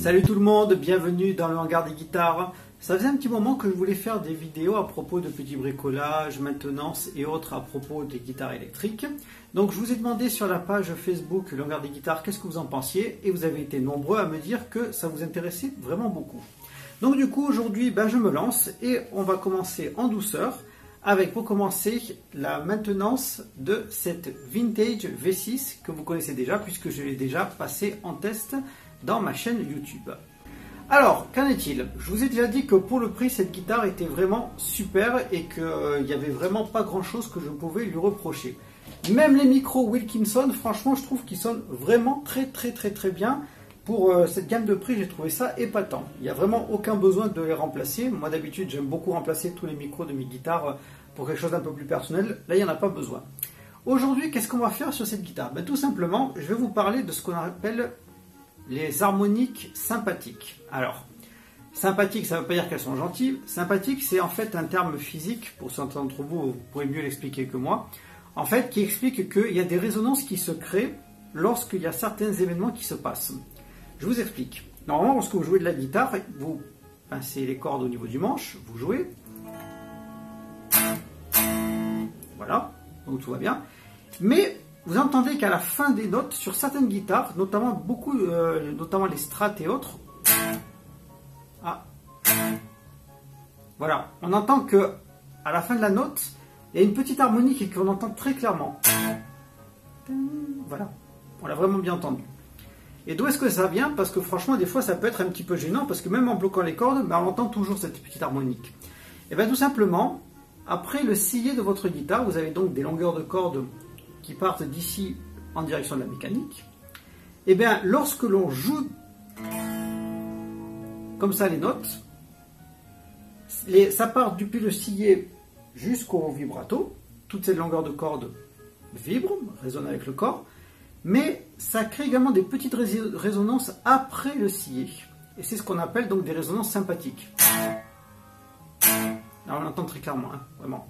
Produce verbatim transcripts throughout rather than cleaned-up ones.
Salut tout le monde, bienvenue dans le hangar des guitares. Ça faisait un petit moment que je voulais faire des vidéos à propos de petits bricolages, maintenance et autres à propos des guitares électriques. Donc je vous ai demandé sur la page Facebook le hangar des guitares qu'est-ce que vous en pensiez et vous avez été nombreux à me dire que ça vous intéressait vraiment beaucoup. Donc du coup aujourd'hui ben, je me lance et on va commencer en douceur avec pour commencer la maintenance de cette Vintage V six que vous connaissez déjà puisque je l'ai déjà passé en test dans ma chaîne YouTube. Alors, qu'en est-il? Je vous ai déjà dit que pour le prix, cette guitare était vraiment super et qu'il euh, n'y avait vraiment pas grand-chose que je pouvais lui reprocher. Même les micros Wilkinson, franchement, je trouve qu'ils sonnent vraiment très très très très bien. Pour euh, cette gamme de prix, j'ai trouvé ça épatant. Il n'y a vraiment aucun besoin de les remplacer. Moi, d'habitude, j'aime beaucoup remplacer tous les micros de mes guitares pour quelque chose d'un peu plus personnel. Là, il n'y en a pas besoin. Aujourd'hui, qu'est-ce qu'on va faire sur cette guitare? Ben, tout simplement, je vais vous parler de ce qu'on appelle les harmoniques sympathiques. Alors, sympathique, ça ne veut pas dire qu'elles sont gentilles. Sympathique, c'est en fait un terme physique, pour certains d'entre vous, vous pourrez mieux l'expliquer que moi, en fait, qui explique qu'il y a des résonances qui se créent lorsqu'il y a certains événements qui se passent. Je vous explique. Normalement, lorsque vous jouez de la guitare, vous pincez les cordes au niveau du manche, vous jouez. Voilà, donc tout va bien. Mais vous entendez qu'à la fin des notes, sur certaines guitares, notamment beaucoup, euh, notamment les Strat et autres, ah, voilà, on entend que à la fin de la note, il y a une petite harmonique qu'on entend très clairement. Voilà, on l'a vraiment bien entendu. Et d'où est-ce que ça vient? Parce que franchement, des fois, ça peut être un petit peu gênant, parce que même en bloquant les cordes, ben, on entend toujours cette petite harmonique. Et bien tout simplement, après le sillet de votre guitare, vous avez donc des longueurs de cordes qui partent d'ici en direction de la mécanique, et bien lorsque l'on joue comme ça les notes, les, ça part depuis le sillet jusqu'au vibrato, toute cette longueur de corde vibre, résonne avec le corps, mais ça crée également des petites résonances après le sillet, et c'est ce qu'on appelle donc des résonances sympathiques. Alors on l'entend très clairement, hein, vraiment.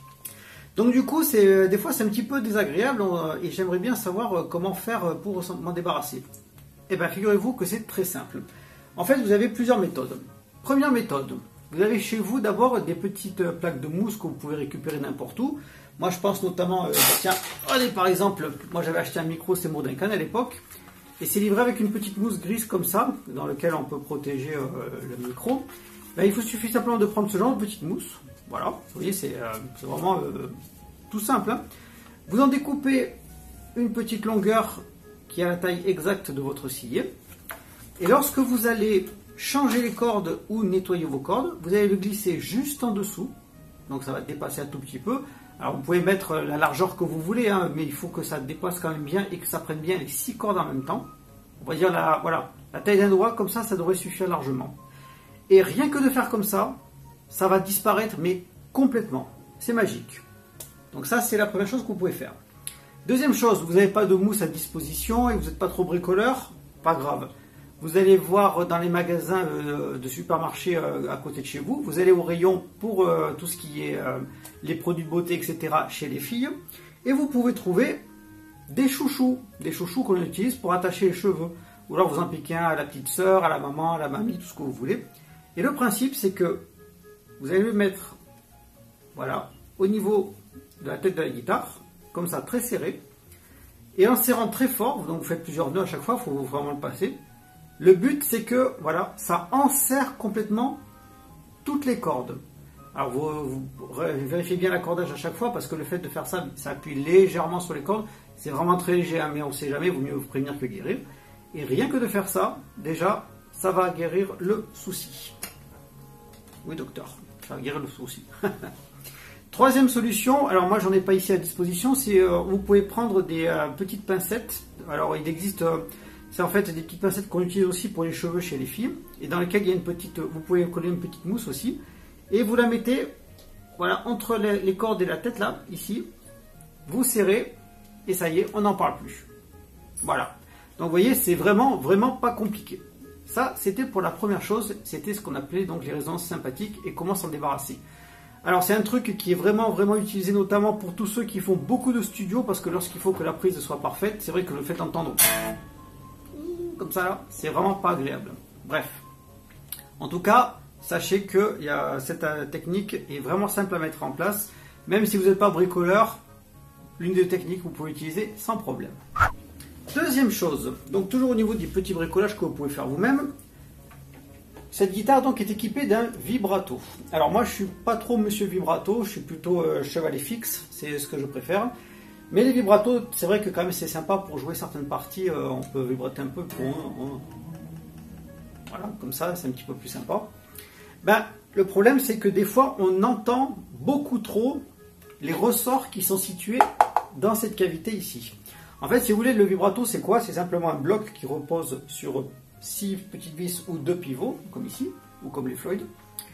Donc du coup, c'est des fois c'est un petit peu désagréable et j'aimerais bien savoir comment faire pour m'en débarrasser. Eh bien, figurez-vous que c'est très simple. En fait, vous avez plusieurs méthodes. Première méthode, vous avez chez vous d'abord des petites plaques de mousse que vous pouvez récupérer n'importe où. Moi, je pense notamment, euh, tiens, allez, par exemple, moi j'avais acheté un micro Seymour Duncan à l'époque et c'est livré avec une petite mousse grise comme ça, dans lequel on peut protéger euh, le micro. Ben, il vous suffit simplement de prendre ce genre de petite mousse. Voilà, vous voyez, c'est euh, vraiment euh, tout simple. Hein. Vous en découpez une petite longueur qui a la taille exacte de votre sillet. Et lorsque vous allez changer les cordes ou nettoyer vos cordes, vous allez le glisser juste en dessous. Donc ça va dépasser un tout petit peu. Alors vous pouvez mettre la largeur que vous voulez, hein, mais il faut que ça dépasse quand même bien et que ça prenne bien les six cordes en même temps. On va dire la, voilà, la taille d'un doigt, comme ça, ça devrait suffire largement. Et rien que de faire comme ça, ça va disparaître, mais complètement. C'est magique. Donc ça, c'est la première chose que vous pouvez faire. Deuxième chose, vous n'avez pas de mousse à disposition et vous n'êtes pas trop bricoleur, pas grave. Vous allez voir dans les magasins euh, de supermarchés euh, à côté de chez vous, vous allez au rayon pour euh, tout ce qui est euh, les produits de beauté, et cetera chez les filles. Et vous pouvez trouver des chouchous, des chouchous qu'on utilise pour attacher les cheveux. Ou alors vous en piquez un à la petite sœur, à la maman, à la mamie, tout ce que vous voulez. Et le principe, c'est que vous allez le mettre, voilà, au niveau de la tête de la guitare, comme ça, très serré. Et en serrant très fort, donc vous faites plusieurs nœuds à chaque fois, il faut vraiment le passer. Le but, c'est que, voilà, ça enserre complètement toutes les cordes. Alors, vous, vous vérifiez bien l'accordage à chaque fois, parce que le fait de faire ça, ça appuie légèrement sur les cordes. C'est vraiment très léger, hein, mais on ne sait jamais, il vaut mieux vous prévenir que guérir. Et rien que de faire ça, déjà, ça va guérir le souci. Oui, docteur, ça va guérir le souci. Troisième solution, alors moi j'en ai pas ici à disposition, c'est euh, vous pouvez prendre des euh, petites pincettes. Alors il existe, euh, c'est en fait des petites pincettes qu'on utilise aussi pour les cheveux chez les filles, et dans lesquelles il y a une petite, vous pouvez coller une petite mousse aussi, et vous la mettez, voilà, entre les, les cordes et la tête là, ici, vous serrez, et ça y est, on n'en parle plus. Voilà. Donc vous voyez, c'est vraiment, vraiment pas compliqué. Ça, c'était pour la première chose, c'était ce qu'on appelait donc les résonances sympathiques et comment s'en débarrasser. Alors c'est un truc qui est vraiment vraiment utilisé notamment pour tous ceux qui font beaucoup de studio, parce que lorsqu'il faut que la prise soit parfaite, c'est vrai que le fait d'entendre comme ça là, c'est vraiment pas agréable. Bref. En tout cas, sachez que y a, cette euh, technique est vraiment simple à mettre en place. Même si vous n'êtes pas bricoleur, l'une des techniques vous pouvez utiliser sans problème. Deuxième chose, donc toujours au niveau du petit bricolage que vous pouvez faire vous-même, cette guitare donc est équipée d'un vibrato. Alors moi je suis pas trop monsieur vibrato, je suis plutôt euh, chevalet fixe, c'est ce que je préfère. Mais les vibratos, c'est vrai que quand même c'est sympa pour jouer certaines parties, euh, on peut vibrater un peu pour un, un... voilà, comme ça c'est un petit peu plus sympa. Ben, le problème c'est que des fois on entend beaucoup trop les ressorts qui sont situés dans cette cavité ici. En fait, si vous voulez, le vibrato, c'est quoi? C'est simplement un bloc qui repose sur six petites vis ou deux pivots, comme ici, ou comme les Floyd.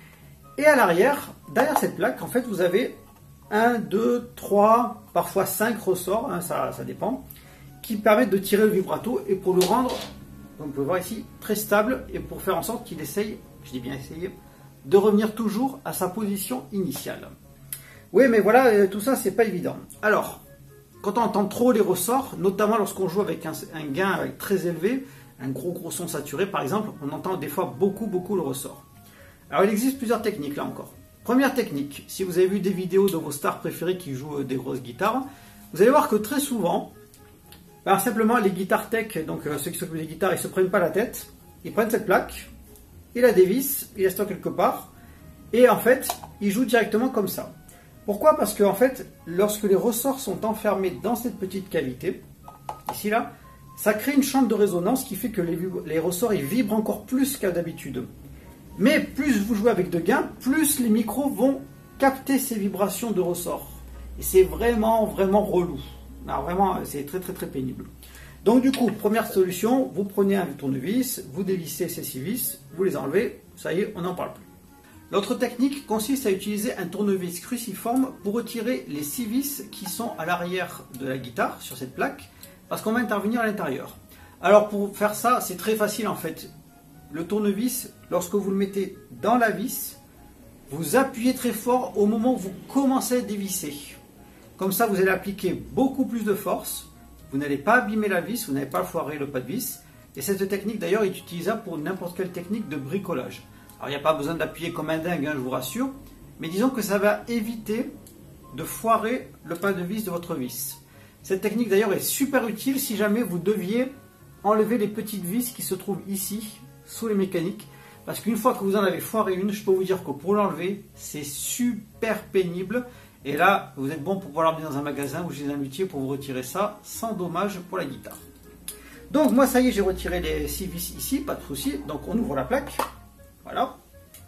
Et à l'arrière, derrière cette plaque, en fait, vous avez un, deux, trois, parfois cinq ressorts, hein, ça, ça dépend, qui permettent de tirer le vibrato et pour le rendre, comme vous pouvez voir ici, très stable et pour faire en sorte qu'il essaye, je dis bien essayer, de revenir toujours à sa position initiale. Oui, mais voilà, tout ça, c'est pas évident. Alors, quand on entend trop les ressorts, notamment lorsqu'on joue avec un, un gain avec très élevé, un gros gros son saturé par exemple, on entend des fois beaucoup beaucoup le ressort. Alors il existe plusieurs techniques là encore. Première technique, si vous avez vu des vidéos de vos stars préférées qui jouent des grosses guitares, vous allez voir que très souvent, ben, simplement les guitares tech, donc euh, ceux qui s'occupent des guitares, ils se prennent pas la tête, ils prennent cette plaque, ils la dévissent, ils la stockent quelque part, et en fait, ils jouent directement comme ça. Pourquoi? Parce que en fait, lorsque les ressorts sont enfermés dans cette petite cavité, ici là, ça crée une chambre de résonance qui fait que les, les ressorts ils vibrent encore plus qu'à d'habitude. Mais plus vous jouez avec de gains, plus les micros vont capter ces vibrations de ressorts. Et c'est vraiment, vraiment relou. Alors vraiment, c'est très, très, très pénible. Donc du coup, première solution, vous prenez un tournevis, vous dévissez ces six vis, vous les enlevez, ça y est, on n'en parle plus. L'autre technique consiste à utiliser un tournevis cruciforme pour retirer les six vis qui sont à l'arrière de la guitare, sur cette plaque, parce qu'on va intervenir à l'intérieur. Alors pour faire ça, c'est très facile en fait. Le tournevis, lorsque vous le mettez dans la vis, vous appuyez très fort au moment où vous commencez à dévisser. Comme ça, vous allez appliquer beaucoup plus de force, vous n'allez pas abîmer la vis, vous n'allez pas foirer le pas de vis. Et cette technique d'ailleurs est utilisable pour n'importe quelle technique de bricolage. Alors il n'y a pas besoin d'appuyer comme un dingue, hein, je vous rassure, mais disons que ça va éviter de foirer le pas de vis de votre vis. Cette technique d'ailleurs est super utile si jamais vous deviez enlever les petites vis qui se trouvent ici, sous les mécaniques, parce qu'une fois que vous en avez foiré une, je peux vous dire que pour l'enlever, c'est super pénible, et là, vous êtes bon pour pouvoir l'emmener dans un magasin ou chez un luthier pour vous retirer ça sans dommage pour la guitare. Donc moi ça y est, j'ai retiré les six vis ici, pas de souci, donc on ouvre la plaque. Voilà,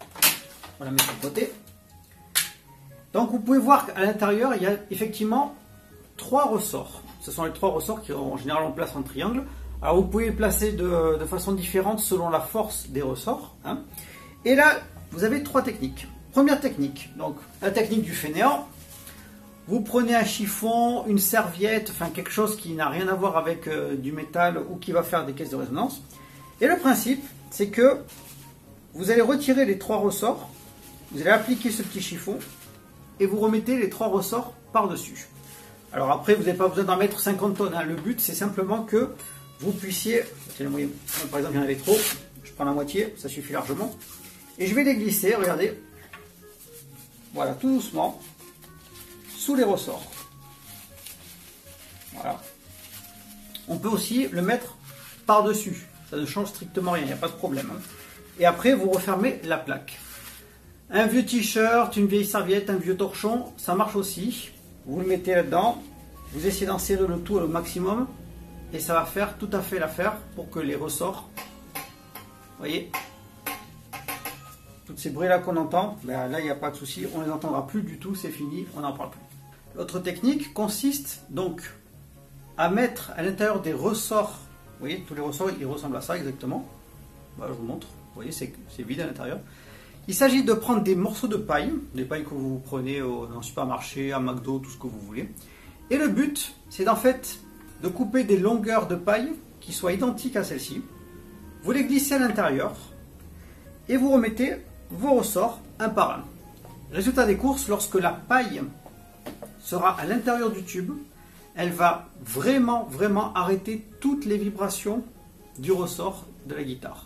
on la met sur le côté. Donc vous pouvez voir qu'à l'intérieur, il y a effectivement trois ressorts. Ce sont les trois ressorts qui en général on place en triangle. Alors vous pouvez les placer de, de façon différente selon la force des ressorts. Hein. Et là, vous avez trois techniques. Première technique, donc la technique du fainéant. Vous prenez un chiffon, une serviette, enfin quelque chose qui n'a rien à voir avec euh, du métal ou qui va faire des caisses de résonance. Et le principe, c'est que vous allez retirer les trois ressorts, vous allez appliquer ce petit chiffon et vous remettez les trois ressorts par-dessus. Alors après, vous n'avez pas besoin d'en mettre cinquante tonnes. Hein. Le but, c'est simplement que vous puissiez... Par exemple, il y en avait trop. Je prends la moitié, ça suffit largement. Et je vais les glisser, regardez. Voilà, tout doucement. Sous les ressorts. Voilà. On peut aussi le mettre par-dessus. Ça ne change strictement rien, il n'y a pas de problème. Hein. Et après, vous refermez la plaque. Un vieux t-shirt, une vieille serviette, un vieux torchon, ça marche aussi. Vous le mettez là-dedans, vous essayez d'en serrer le tout au maximum, et ça va faire tout à fait l'affaire pour que les ressorts, vous voyez, tous ces bruits-là qu'on entend, ben là, il n'y a pas de souci, on ne les entendra plus du tout, c'est fini, on n'en parle plus. L'autre technique consiste donc à mettre à l'intérieur des ressorts, vous voyez, tous les ressorts, ils ressemblent à ça exactement. Voilà, je vous montre. Vous voyez, c'est vide à l'intérieur. Il s'agit de prendre des morceaux de paille, des pailles que vous prenez au, dans le supermarché, à McDo, tout ce que vous voulez. Et le but, c'est en fait de couper des longueurs de paille qui soient identiques à celles-ci. Vous les glissez à l'intérieur et vous remettez vos ressorts un par un. Résultat des courses, lorsque la paille sera à l'intérieur du tube, elle va vraiment, vraiment arrêter toutes les vibrations du ressort de la guitare.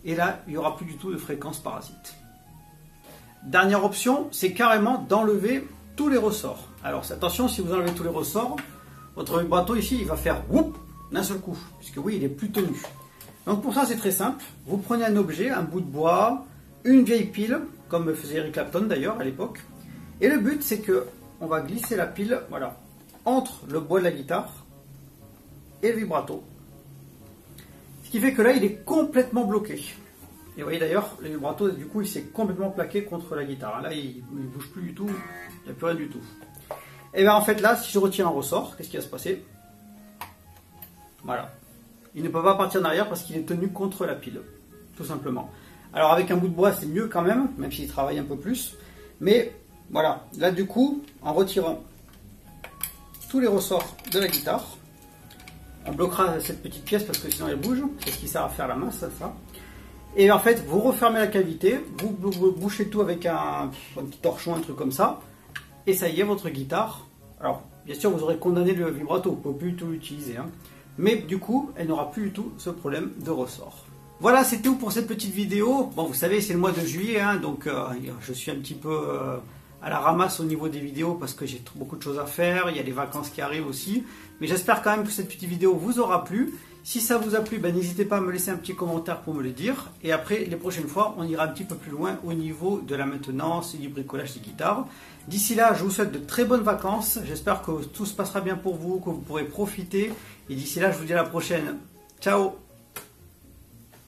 et là, il n'y aura plus du tout de fréquence parasite. Dernière option, c'est carrément d'enlever tous les ressorts. Alors attention, si vous enlevez tous les ressorts, votre vibrato ici, il va faire whoop d'un seul coup, puisque oui, il est plus tenu. Donc pour ça, c'est très simple. Vous prenez un objet, un bout de bois, une vieille pile, comme faisait Eric Clapton d'ailleurs à l'époque. Et le but, c'est que on va glisser la pile, voilà, entre le bois de la guitare et le vibrato. Ce qui fait que là, il est complètement bloqué. Et vous voyez d'ailleurs, le vibrato, du coup, il s'est complètement plaqué contre la guitare. Là, il ne bouge plus du tout, il n'y a plus rien du tout. Et bien en fait là, si je retire un ressort, qu'est-ce qui va se passer? Voilà. Il ne peut pas partir en arrière parce qu'il est tenu contre la pile, tout simplement. Alors avec un bout de bois, c'est mieux quand même, même s'il travaille un peu plus. Mais voilà, là du coup, en retirant tous les ressorts de la guitare, on bloquera cette petite pièce parce que sinon elle bouge. C'est ce qui sert à faire la masse, ça. Et en fait, vous refermez la cavité, vous, vous, vous bouchez tout avec un, un petit torchon, un truc comme ça. Et ça y est, votre guitare. Alors, bien sûr, vous aurez condamné le vibrato, vous ne pouvez plus du tout l'utiliser. Hein. Mais du coup, elle n'aura plus du tout ce problème de ressort. Voilà, c'est tout pour cette petite vidéo. Bon, vous savez, c'est le mois de juillet, hein, donc euh, je suis un petit peu euh, à la ramasse au niveau des vidéos parce que j'ai beaucoup de choses à faire. Il y a les vacances qui arrivent aussi. Mais j'espère quand même que cette petite vidéo vous aura plu. Si ça vous a plu, ben, n'hésitez pas à me laisser un petit commentaire pour me le dire. Et après, les prochaines fois, on ira un petit peu plus loin au niveau de la maintenance et du bricolage des guitares. D'ici là, je vous souhaite de très bonnes vacances. J'espère que tout se passera bien pour vous, que vous pourrez profiter. Et d'ici là, je vous dis à la prochaine. Ciao!